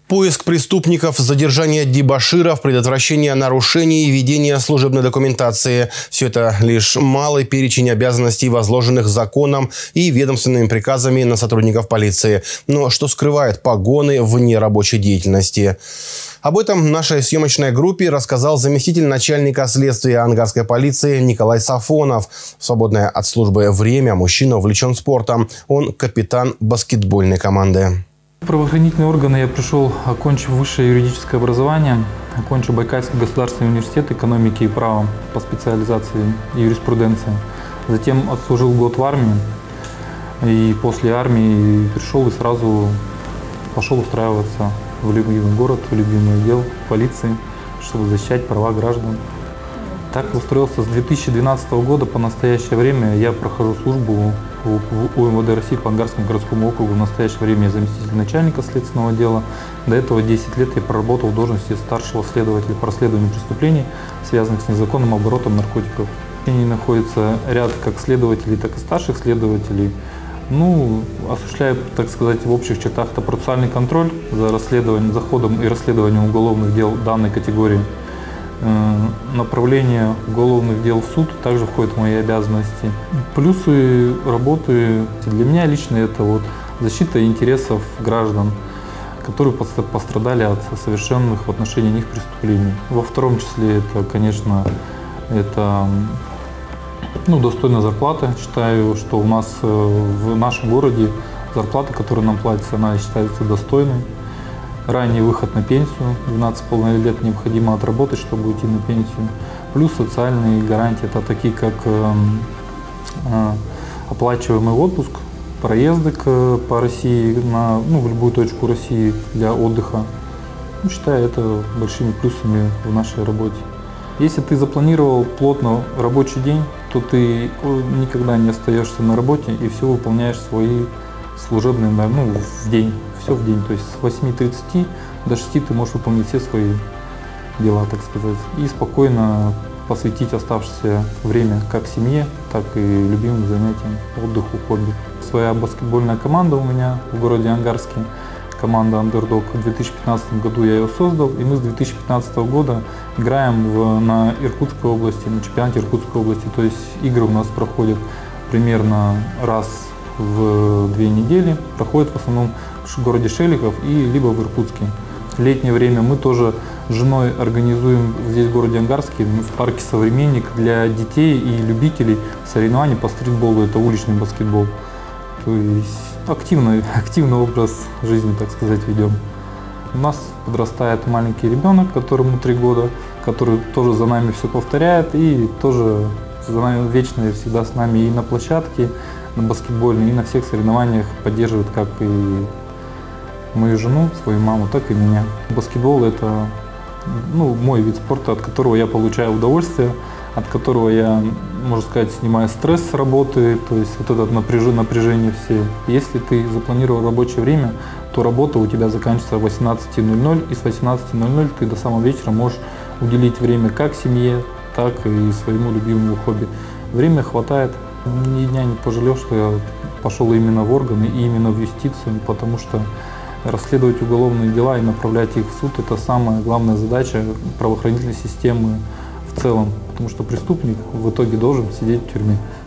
Поиск преступников, задержание дебоширов, предотвращение нарушений и ведение служебной документации – все это лишь малый перечень обязанностей, возложенных законом и ведомственными приказами на сотрудников полиции. Но что скрывает погоны вне рабочей деятельности? Об этом нашей съемочной группе рассказал заместитель начальника следствия ангарской полиции Николай Сафонов. В свободное от службы время мужчина увлечен спортом. Он капитан баскетбольной команды. В правоохранительные органы я пришел, окончив высшее юридическое образование, окончив Байкальский государственный университет экономики и права по специализации юриспруденции. Затем отслужил год в армии, и после армии пришел и сразу пошел устраиваться в любимый город, в любимый отдел полиции, чтобы защищать права граждан. Так устроился с 2012 года по настоящее время. Я прохожу службу в УМВД России по Ангарскому городскому округу. В настоящее время я заместитель начальника следственного отдела. До этого 10 лет я проработал в должности старшего следователя по расследованию преступлений, связанных с незаконным оборотом наркотиков. В ней находится ряд как следователей, так и старших следователей. Осуществляя, так сказать, в общих чертах процессуальный контроль за ходом и расследованием уголовных дел данной категории. Направление уголовных дел в суд также входит в мои обязанности. Плюсы работы для меня лично это защита интересов граждан, которые пострадали от совершенных в отношении них преступлений. Во втором числе это, конечно, достойная зарплата. Считаю, что у нас в нашем городе зарплата, которая нам платится, она считается достойной. Ранний выход на пенсию, 12,5 лет необходимо отработать, чтобы уйти на пенсию. Плюс социальные гарантии, это такие как оплачиваемый отпуск, проезды по России, в любую точку России для отдыха. Считаю это большими плюсами в нашей работе. Если ты запланировал плотно рабочий день, то ты никогда не остаешься на работе и все выполняешь свои служебные в день. Все в день, то есть с 8:30 до 6 ты можешь выполнить все свои дела, так сказать, и спокойно посвятить оставшееся время как семье, так и любимым занятиям, отдыху, хобби. Своя баскетбольная команда у меня в городе Ангарске, команда Underdog. В 2015 году я ее создал, и мы с 2015 года играем на Иркутской области, на чемпионате Иркутской области. То есть игры у нас проходят примерно раз в 2 недели, проходят в основном в городе Шелихов и либо в Иркутске. В летнее время мы тоже с женой организуем здесь в городе Ангарске в парке «Современник» для детей и любителей соревнований по стритболу, это уличный баскетбол. То есть активный образ жизни, так сказать, ведем. У нас подрастает маленький ребенок, которому 3 года, который тоже за нами все повторяет и тоже вечно всегда с нами и на площадке, на баскетбольной, и на всех соревнованиях поддерживает как и мою жену, свою маму, так и меня. Баскетбол – это мой вид спорта, от которого я получаю удовольствие, от которого я, можно сказать, снимаю стресс с работы, то есть это напряжение все. Если ты запланировал рабочее время, то работа у тебя заканчивается в 18:00, и с 18:00 ты до самого вечера можешь уделить время как семье, так и своему любимому хобби. Время хватает. Ни дня не пожалел, что я пошел именно в органы и именно в юстицию, потому что расследовать уголовные дела и направлять их в суд – это самая главная задача правоохранительной системы в целом, потому что преступник в итоге должен сидеть в тюрьме.